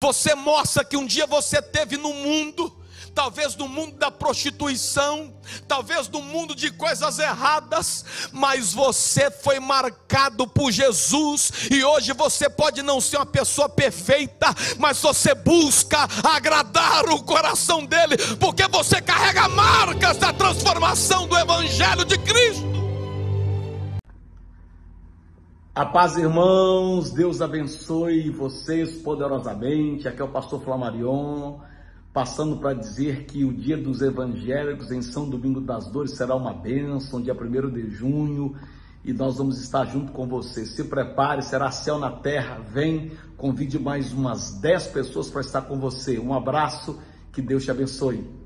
Você mostra que um dia você teve no mundo, talvez no mundo da prostituição, talvez no mundo de coisas erradas, mas você foi marcado por Jesus, e hoje você pode não ser uma pessoa perfeita, mas você busca agradar o coração dele, porque você carrega marcas da transformação do Evangelho de Cristo. A paz, irmãos, Deus abençoe vocês poderosamente. Aqui é o pastor Flamarion, passando para dizer que o dia dos evangélicos em São Domingo das Dores será uma bênção, dia 1º de junho, e nós vamos estar junto com você. Se prepare, será céu na terra. Vem, convide mais umas 10 pessoas para estar com você. Um abraço, que Deus te abençoe.